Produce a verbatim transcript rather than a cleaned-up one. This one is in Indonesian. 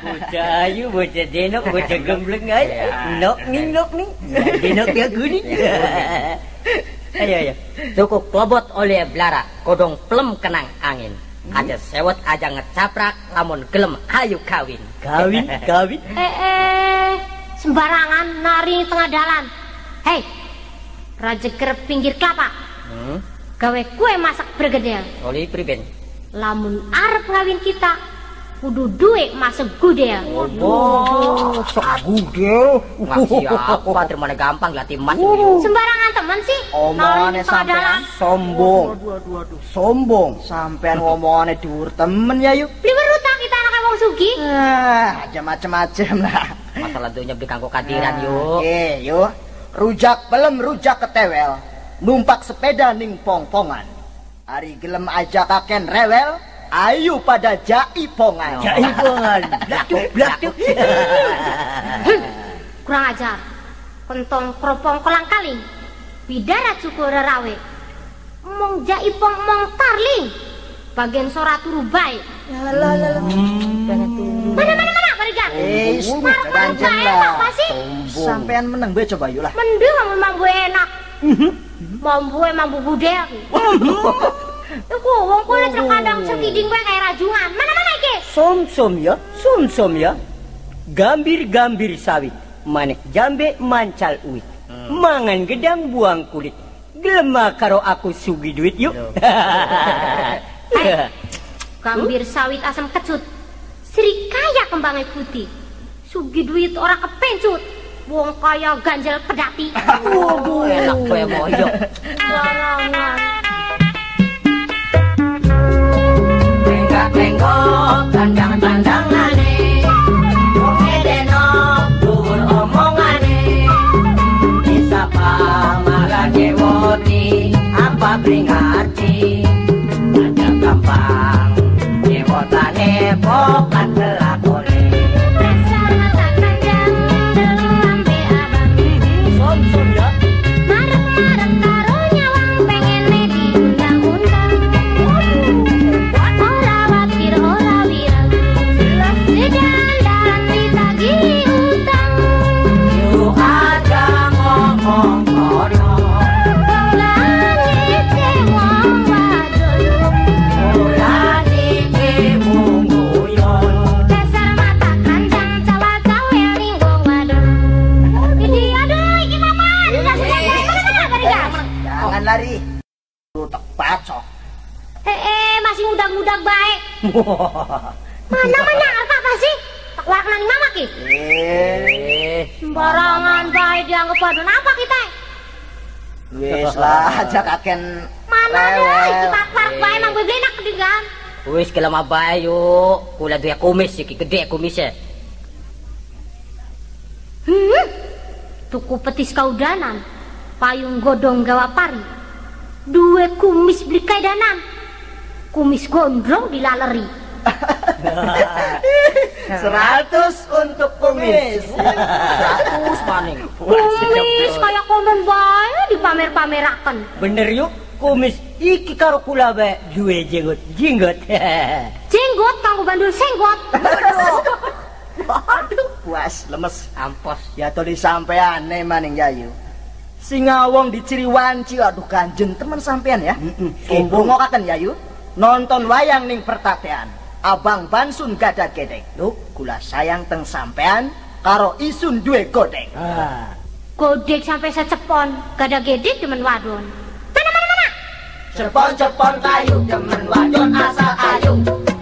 Bocah ayu, bocah denok, bocah gembleng ay. Nok ning nok ning. Denok ya guni. Ayo ayo. Cukup klobot oleh belara, kodong plem kenang angin. Aja sewot aja ngecaprak, lamun gelem ayu kawin. Kawin, kawin. Eh, eh, sembarangan nari tengah dalan. Hei, rajeker pinggir kelapa. Hmm? Gawe kue masak bergedel. Oli priben. Lamun arep ngawin kita, kudu duit masuk gudel. Oh, sok gudel. Ngasih apa? Terima gampang latih mas. Sembarangan temen sih. Omongane sampean sombong. Aduh, aduh, aduh. Sombong. Sampean ngomongane dhuwur temen ya yuk. Liwer utang kita anak wong sugih. Ah, aja macem-macem lah. Masalah dunya beli kanggo kadiran yuk. Oke, yuk. Rujak pelem rujak ketewel. Numpak sepeda ning pongpongan. Ari gelem aja kaken rewel. Ayu pada jaipongan. Jaipongan. Blaktuk, blaktuk. Kurang ajar. Kentong keropong kolang kaling. Bidara cukur rawe. Mong jaipong mong tarling. Bagian sora turu baik. Mana Mana mana mana Marigan. Eh, maruk maruk ganjen baik lah. apa sih? Sampean meneng be coba yuk lah. Mending mambu mambu enak. Mambu mambu budel. Iku wong kulit terkadang setiding gue kayak rajungan. Mana mana iki? Som-som ya, som-som ya. Gambir-gambir sawit. Manek jambe mancal uwit. Mangan gedang buang kulit. Gelema karo aku sugi duit yuk. Hai, gambir sawit asam kecut. Sri kaya kembangnya putih. Sugi duit orang kepencut. Wong kaya ganjel pedati. Waduh, enak gue moyok. Warangan. Lenggak-lenggok, tandang-tandangane. Wong edenok, dhuwur omongane. Disapa malah nyewoti, apa bringarti. Aja gampang, nyewotane pokat telakone. Dasar mata kandang, delung lambe abang. Som-som ya. Marek-marek karo nyawang pengen diundang-undang. Ora wakir ora wirang. Sedandaran ditagih utang. Yuk aja ngomong kono. Langit wong wadon. Mulane mungguyon. Dasar mata kandang cawa-cawe ning wong wadon. Iki aduh iki maman. Mana-mana Marigan. Jangan lari. Lu tak bacok. Eh, eh, masih ngudag-ngudag baik. Mana mana apa sih? Tak warna ning mama ki. Eh, Sembarangan baik dianggap wadon apa kita? wis lah aja kaken Mana deh, rewel. iki pak-pak baik emang gue belenak ketinggalan. Wis kelama bae yuk. Kula duwe kumis iki gede kumisnya. Hmm. Tuku petis kaudanan. Payung godong gawa pari. Dua kumis beli kaidanan. Kumis gondrong dilaleri. Seratus untuk kumis. Seratus maning. Kumis kayak konon bae dipamer-pameraken. Bener yuk, kumis iki karo kula bae duwe jenggot, jenggot. Jenggot kanggo bandul senggot. Waduh, puas lemes. Ampos. Ya to disampean maning Yayu. Singawong diciri wanci, aduh kanjen temen sampean ya. Sombong kaken Yayu. Nonton wayang ning pertatean. Abang Bansun gada gedeng. Lho, kula sayang teng sampean karo isun duwe godeng. Ah. Godek sampai secepon, gada gedek demen wadon. Mana mana mana? Cepon-cepon kayu demen wadon asal ayu.